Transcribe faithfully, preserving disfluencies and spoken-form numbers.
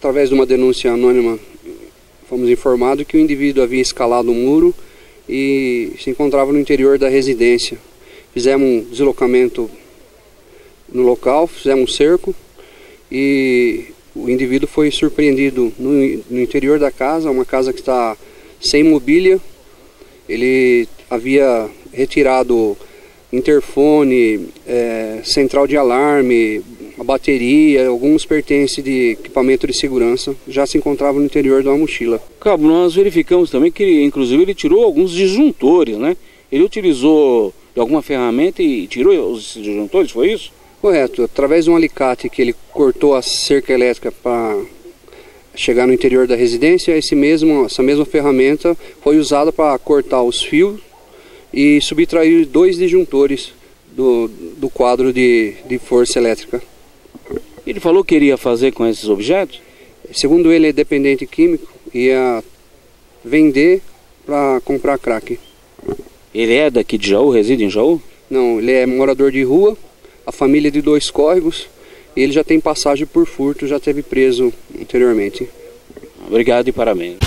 através de uma denúncia anônima, fomos informados que o indivíduo havia escalado o muro e se encontrava no interior da residência. Fizemos um deslocamento no local, fizemos um cerco e o indivíduo foi surpreendido no, no interior da casa, uma casa que está sem mobília. Ele havia retirado interfone, é, central de alarme, a bateria, alguns pertences de equipamento de segurança, já se encontravam no interior de uma mochila. Cabo, nós verificamos também que, inclusive, ele tirou alguns disjuntores, né? Ele utilizou alguma ferramenta e tirou os disjuntores, foi isso? Correto. Através de um alicate que ele cortou a cerca elétrica para chegar no interior da residência, esse mesmo, essa mesma ferramenta foi usada para cortar os fios e subtrair dois disjuntores do, do quadro de, de força elétrica. Ele falou que iria fazer com esses objetos? Segundo ele, é dependente químico, ia vender para comprar crack. Ele é daqui de Jaú, reside em Jaú? Não, ele é morador de rua, a família de dois córregos, e ele já tem passagem por furto, já esteve preso anteriormente. Obrigado e parabéns.